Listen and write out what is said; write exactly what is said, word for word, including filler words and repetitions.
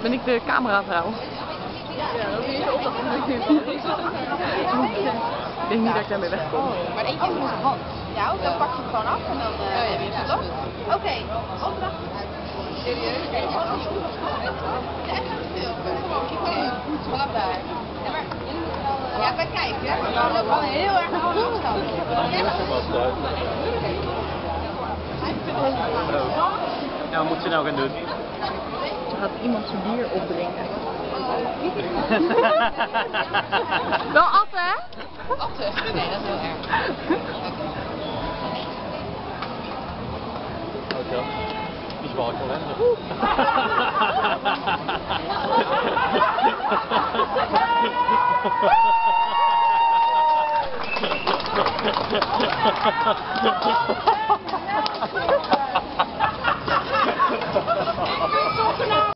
Ben ik de cameravrouw? Ja, dat is je opdracht. Ik denk niet dat ik daarmee wegkom. Oh, maar eentje is met hand. Ja, dan pak je het gewoon af en dan uh, heb je het toch? Oké, okay. Opdracht. Serieus? Ja, echt aan het filmen. Vanaf daar. Ja, maar jullie moeten wel... Uh... Ja, maar kijk, hè. We lopen al heel erg naar de afstand. Ja, wat moet ze nou gaan doen? Ze gaat iemand zijn bier opdrinken. Wel atten, hè? Atten? Nee, dat is heel erg. Oké. Die is wel kalender. Ha ha ha ha!